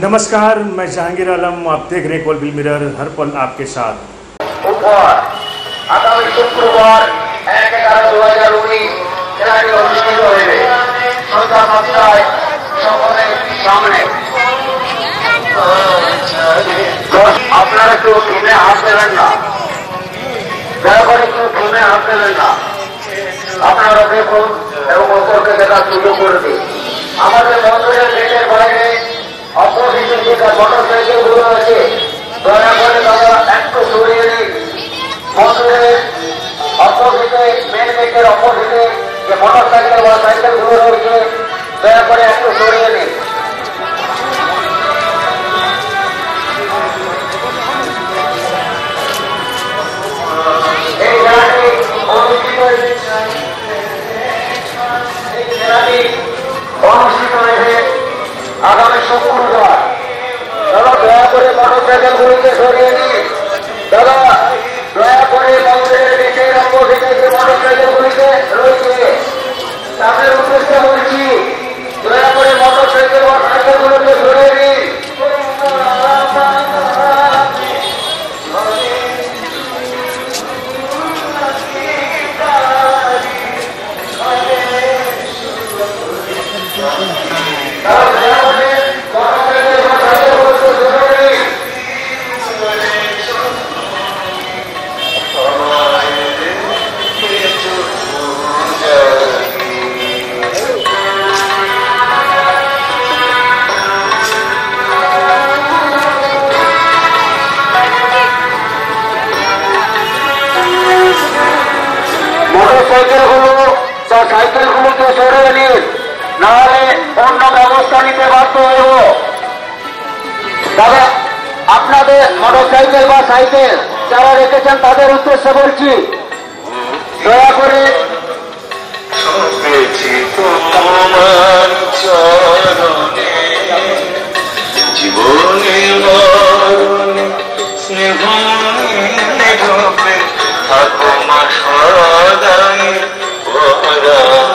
नमस्कार, मैं जहांगीर आलम, आप देख रहे हैं कोलबिल मिरर, हर पल आपके साथ। आगामी शुक्रवार 1/11/2019 খেলাটি অনুষ্ঠিত হবে সন্ধ্যা 5টায় সকলের সামনে। আপনারা কেউ টিমে হাত দেবেন না, দয়া করে কেউ টিমে হাত দেবেন না। আপনারা দেখুন এবং অপরকে দেখার সুযোগ করে দিন। আমাদের মন্দিরের গেটের বাইরে অপোজিটে যে মোটর সাইকেল গুলো আছে, দয়া করে তারা একটু সরিয়ে দিন। মন্দিরের অপোজিটে, মেন গেটের অপোজিটে যে মোটর সাইকেল বা সাইকেল গুলো রয়েছে, দয়া করে একটু সরিয়ে দিন। এই খেলাটি অনুষ্ঠিত হয়েছে আগামী শুক্রবার। দাদা দয়া করে মোটর সাইকেল গুলিকে সরিয়ে দিন। দাদা দয়া করে মন্দিরের নিচের অপোজিটে যে মোটর সাইকেল গুলিকে রয়েছে তাদের উদ্দেশ্যে বলছি, দয়া করে মোটর সাইকেল বা সাইকেল গুলোকে সরিয়ে দিন। সাইকেল গুলোকে সরিয়ে নিন, নাহলে অন্য ব্যবস্থা নিতে বাধ্য হব। দাদা আপনাদের মোটর সাইকেল বা সাইকেল যারা রেখেছেন তাদের উদ্দেশ্যে বলছি, দয়া করে জীবনে স্নেহ থাকো মা সদাই